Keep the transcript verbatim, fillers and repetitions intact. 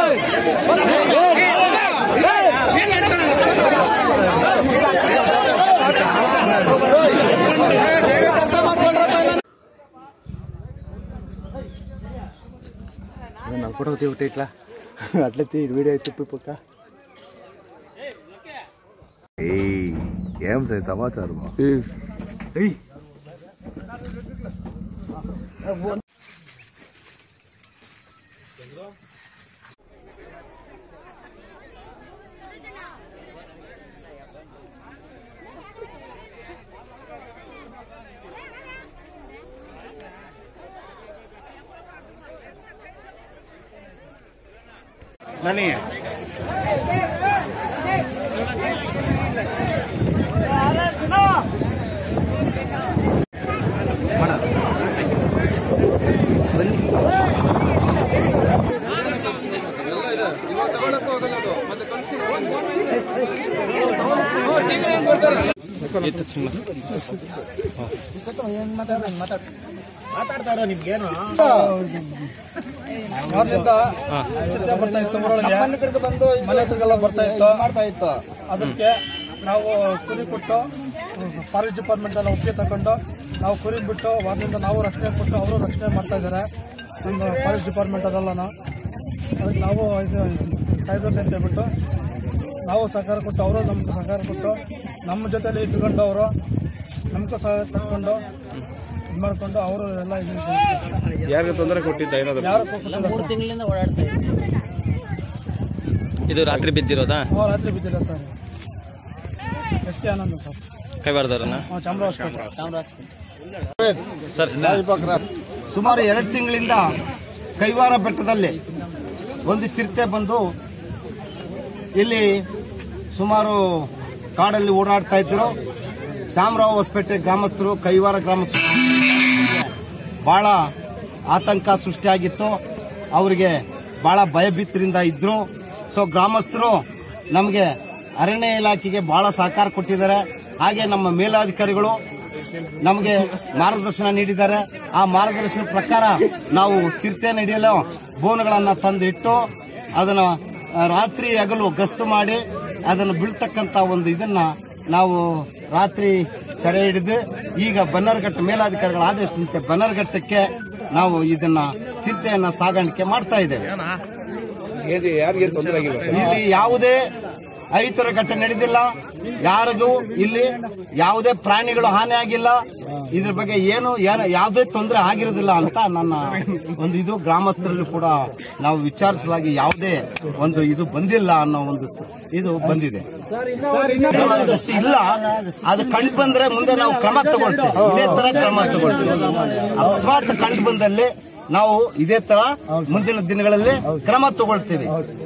Photo theta ఇట్లా అట్లా తీ వీడియో తిప్పి పక్క ఏం సమాచారం नहीं है ಮಾತಾಡ್ತಾರ ನಿಮ್ಗೇನು ಮೊದಲಿಂದ ಬರ್ತಾ ಇತ್ತು ಊರೊಳಗೆ ಬಂದು ಮನೆ ಹತ್ರಗೆಲ್ಲ ಬರ್ತಾ ಇತ್ತು ಮಾಡ್ತಾ ಇತ್ತು ಅದಕ್ಕೆ ನಾವು ಕುರಿ ಕೊಟ್ಟು ಫಾರೆಸ್ಟ್ ಡಿಪಾರ್ಟ್ಮೆಂಟ್ ಎಲ್ಲ ಒಪ್ಪಿಗೆ ತಗೊಂಡು ನಾವು ಕುರಿ ಬಿಟ್ಟು ವಾರದಿಂದ ನಾವು ರಕ್ಷಣೆ ಕೊಟ್ಟು ಅವರು ರಕ್ಷಣೆ ಮಾಡ್ತಾ ಇದ್ದಾರೆ ನಮ್ಮ ಫಾರೆಸ್ಟ್ ಡಿಪಾರ್ಟ್ಮೆಂಟ್ ಅದೆಲ್ಲ ಅದಕ್ಕೆ ನಾವು ಕಾಯ್ಬೇಕು ಅಂತ ಹೇಳ್ಬಿಟ್ಟು ನಾವು ಸಹಕಾರ ಕೊಟ್ಟು ಅವರು ನಮ್ಗೆ ಸಹಕಾರ ಕೊಟ್ಟು ನಮ್ಮ ಜೊತೆಲಿ ಇದ್ಕೊಂಡು ಅವರು ನಮ್ಗೆ ಸಹ ತಗೊಂಡು ಇದು ಮಾಡ್ಕೊಂಡು ಅವರು ಎಲ್ಲ ಯಾರಿಗೆ ತೊಂದರೆ ಕೊಟ್ಟಿದ್ದ ಏನಾದ್ರು ಯಾರು ಮೂರು ತಿಂಗಳಿಂದ ಓಡಾಡ್ತಾ ಇದ್ದೀವಿ. ಇದು ರಾತ್ರಿ ಬಿದ್ದಿರೋದಾ? ರಾತ್ರಿ ಬಿದ್ದಿಲ್ಲ sir. S K Anand sir, ಕೈವಾರದವರನ್ನ ಚಾಮರಾಜ ಸರ್. ಸುಮಾರು ಎರಡು ತಿಂಗಳಿಂದ ಕೈವಾರ ಬೆಟ್ಟದಲ್ಲಿ ಒಂದು ಚಿರತೆ ಬಂದು ಇಲ್ಲಿ ಸುಮಾರು ಕಾಡಲ್ಲಿ ಓಡಾಡ್ತಾ ಇದ್ರು. ಚಾಮರಾಜ ಹೊಸಪೇಟೆ ಗ್ರಾಮಸ್ಥರು, ಕೈವಾರ ಗ್ರಾಮಸ್ಥರು ಬಹಳ ಆತಂಕ ಸೃಷ್ಟಿಯಾಗಿತ್ತು. ಅವರಿಗೆ ಬಹಳ ಭಯಭೀತರಿಂದ ಇದ್ರು. ಸೊ ಗ್ರಾಮಸ್ಥರು ನಮಗೆ ಅರಣ್ಯ ಇಲಾಖೆಗೆ ಬಹಳ ಸಹಕಾರ ಕೊಟ್ಟಿದ್ದಾರೆ. ಹಾಗೆ ನಮ್ಮ ಮೇಲಾಧಿಕಾರಿಗಳು ನಮಗೆ ಮಾರ್ಗದರ್ಶನ ನೀಡಿದ್ದಾರೆ. ಆ ಮಾರ್ಗದರ್ಶನ ಪ್ರಕಾರ ನಾವು ಚಿರತೆ ಹಿಡಿಯಲು ಬೋನ್ಗಳನ್ನ ತಂದು ಇಟ್ಟು ಅದನ್ನ ರಾತ್ರಿ ಹಗಲು ಗಸ್ತು ಮಾಡಿ ಅದನ್ನು ಬೀಳ್ತಕ್ಕಂತ ಒಂದು ಇದನ್ನ ನಾವು ರಾತ್ರಿ ಸೆರೆ ಹಿಡಿದು ಈಗ ಬನ್ನರ್ಘಟ್ಟ ಮೇಲಾಧಿಕಾರಿಗಳ ಆದೇಶದಂತೆ ಬನ್ನರ್ಘಟ್ಟಕ್ಕೆ ನಾವು ಇದನ್ನ ಚಿರತೆಯನ್ನ ಸಾಗಾಣಿಕೆ ಮಾಡ್ತಾ ಇದ್ದೇವೆ. ಇಲ್ಲಿ ಯಾವುದೇ ಅಹಿತಕರ ಘಟನೆ ನಡೆದಿಲ್ಲ. ಯಾರಿಗೂ ಇಲ್ಲಿ ಯಾವುದೇ ಪ್ರಾಣಿಗಳು ಹಾನಿ ಆಗಿಲ್ಲ. ಇದ್ರ ಬಗ್ಗೆ ಏನು ಯಾವುದೇ ತೊಂದರೆ ಆಗಿರೋದಿಲ್ಲ ಅಂತ ನನ್ನ ಒಂದು ಇದು. ಗ್ರಾಮಸ್ಥರಲ್ಲಿ ಕೂಡ ನಾವು ವಿಚಾರಿಸಲಾಗಿ ಯಾವುದೇ ಒಂದು ಇದು ಬಂದಿಲ್ಲ ಅನ್ನೋ ಒಂದು ಇದು ಬಂದಿದೆ. ಇಲ್ಲ, ಅದು ಕಂಡು ಬಂದ್ರೆ ಮುಂದೆ ನಾವು ಕ್ರಮ ತಗೊಳ್ತೇವೆ. ಇದೇ ತರ ಕ್ರಮ ತಗೊಳ್ತೇವೆ. ಅಕಸ್ಮಾತ್ ಕಂಡು ಬಂದಲ್ಲಿ ನಾವು ಇದೇ ತರ ಮುಂದಿನ ದಿನಗಳಲ್ಲಿ ಕ್ರಮ ತಗೊಳ್ತೇವೆ.